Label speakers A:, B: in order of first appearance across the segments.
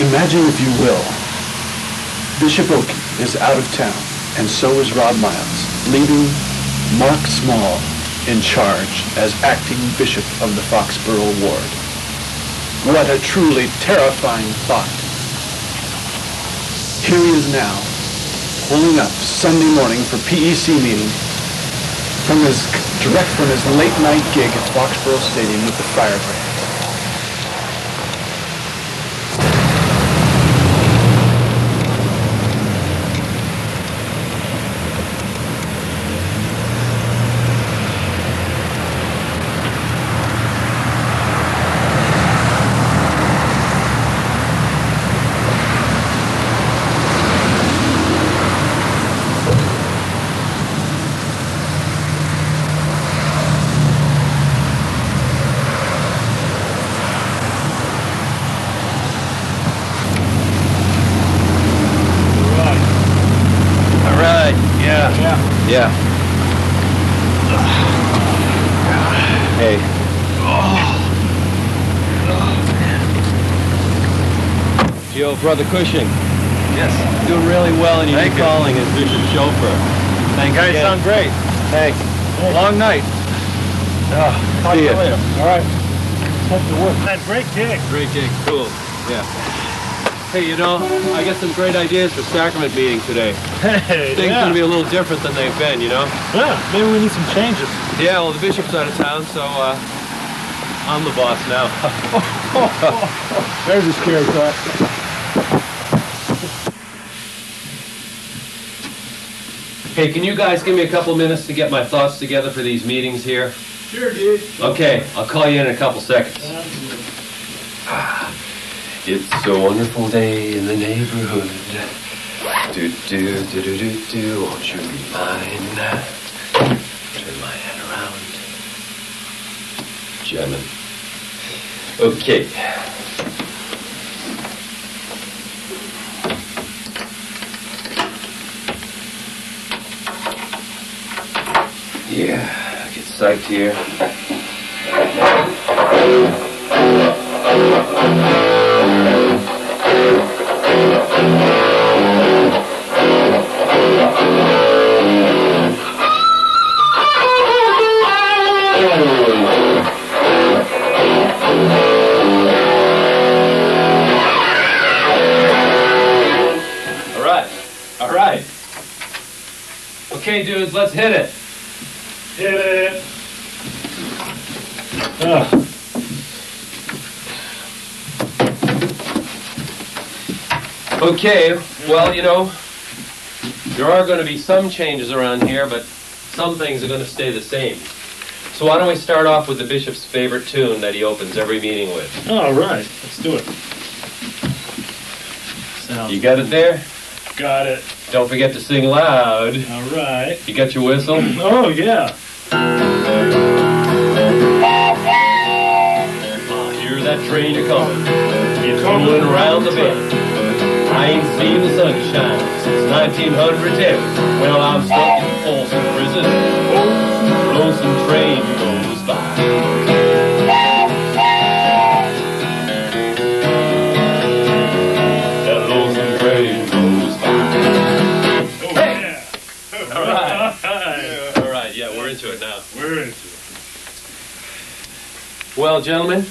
A: Imagine, if you will, Bishop Oakey is out of town, and so is Rob Miles, leaving Mark Small in charge as acting Bishop of the Foxboro Ward. What a truly terrifying thought. Here he is now, pulling up Sunday morning for PEC meeting direct from his late night gig at Foxboro Stadium with the fire brigade.
B: Yeah. Hey. Yo, Brother Cushing.
C: Yes.
B: Doing really well, and you're calling as Bishop's chauffeur.
C: Thank you. You guys sound great.
B: Thanks.
C: Long night.
B: Talk to you
C: later. All right. Hope to work. That great gig.
B: Great gig. Cool. Yeah. Hey, you know, I got some great ideas for sacrament meeting today.
C: Hey,
B: Things are going to be a little different than they've been, you know?
C: Yeah, maybe we need some changes.
B: Yeah, well, the bishop's out of town, so I'm the boss now.
C: There's a scary thought.
B: Hey, can you guys give me a couple minutes to get my thoughts together for these meetings here?
C: Sure, dude.
B: Okay, I'll call you in a couple seconds. It's a wonderful day in the neighborhood. Won't you be mine? Turn my head around. Jamming. Okay. Yeah, get psyched here. All right. Okay, dudes, let's hit it.
C: Hit it.
B: Okay, well, you know, there are going to be some changes around here, but some things are going to stay the same. So why don't we start off with the bishop's favorite tune that he opens every meeting with?
C: All right, let's do it.
B: You got it there?
C: Got it.
B: Don't forget to sing loud.
C: All right.
B: You got your whistle?
C: Oh, yeah.
B: Hear that train a-coming. It's rolling around the bend. I ain't seen the sunshine since 1910. Well, I'm stuck in Folsom Prison. Lonesome train goes by. That lonesome train goes by.
C: Oh, hey!
B: Yeah. All right. All right, yeah, we're into it now.
C: We're into it.
B: Well, gentlemen,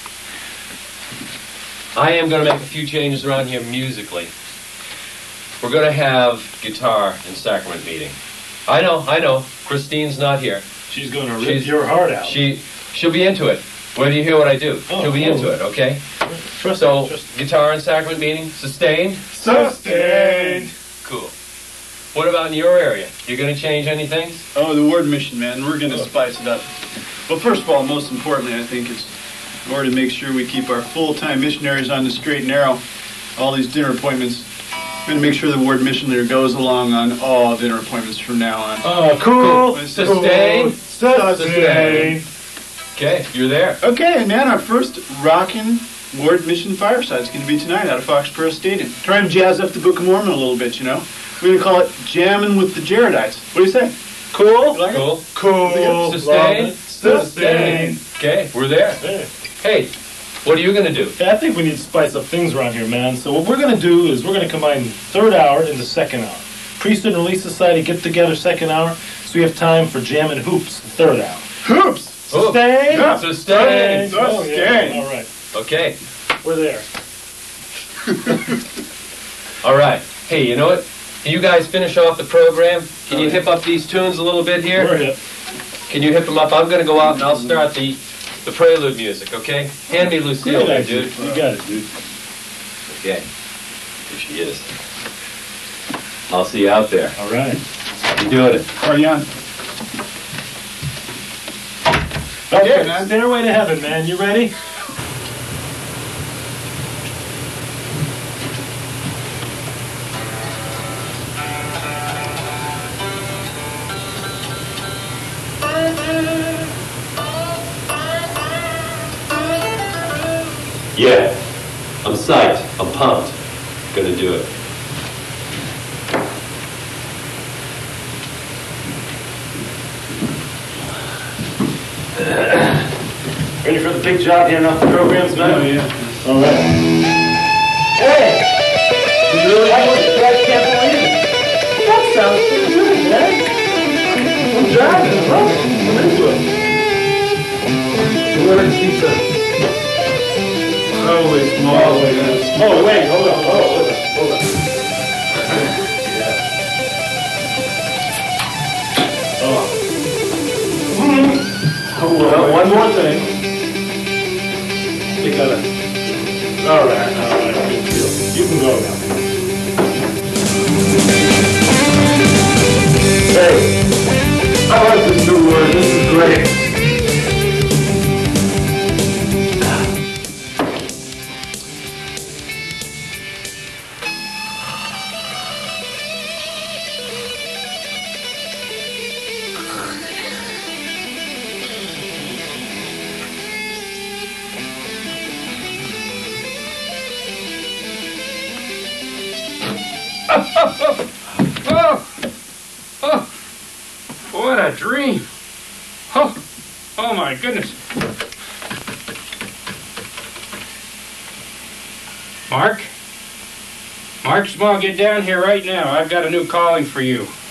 B: I am going to make a few changes around here musically. We're going to have guitar in sacrament meeting. I know. Christine's not here.
C: She's going to rip your heart out.
B: She'll be into it. Whether you hear what I do, she'll be into it, okay?
C: Trust
B: guitar in sacrament meeting, sustained?
C: Sustained.
B: Cool. What about in your area? You going to change anything?
A: Oh, the word mission, man. We're going to spice it up. Well, first of all, most importantly, I think, is in order to make sure we keep our full-time missionaries on the straight and narrow, all these dinner appointments, we're going to make sure the ward mission leader goes along on all dinner appointments from now on.
C: Oh, cool.
B: Sustained.
C: Sustained.
B: Okay, you're there.
A: Okay, and man, our first rockin' ward mission fireside is going to be tonight out of Foxboro Stadium. Try and jazz up the Book of Mormon a little bit, you know. We're going to call it Jammin' with the Jaredites. What do you say?
C: Cool.
A: You like
B: Cool.
A: it?
C: Cool.
B: Sustained.
C: Sustained.
B: Okay, we're there. Hey, What are you going to do?
C: Yeah, I think we need to spice up things around here, man. So what we're going to do is we're going to combine third hour into second hour. Priesthood and Relief Society get together second hour, so we have time for jam and hoops third hour.
D: Hoops!
C: Sustain!
D: Yeah.
B: Sustain!
C: Oh, yeah.
D: Sustain.
C: All right.
B: Okay.
C: We're there.
B: All right. Hey, you know what? Can you guys finish off the program? Can you hip up these tunes a little bit here?
C: We're hip.
B: Can you hip them up? I'm going to go out and I'll start the prelude music, okay? Hand me Lucille there, dude.
C: You got it, dude.
B: Okay. Here she is. I'll see you out there.
C: All right.
B: You doing it?
D: Party on.
C: Okay,
D: man.
C: Stairway to Heaven, man. You ready?
B: Yeah. I'm psyched. I'm pumped. Gonna do it.
C: Ready for the big job handing off the programs, man?
D: Oh, yeah.
C: All right. Hey! You really like what you guys can't believe it? That sounds pretty good, man. I'm driving. I love it. I'm into it. We're going to see some.
D: Holy small.
C: Oh, wait. Hold on. Hold on. Well, one more thing. You gotta. All right. Good deal. You can go now. Hey, I like this new word. This is great.
D: Oh, what a dream. Oh my goodness. Mark, Small, get down here right now. I've got a new calling for you.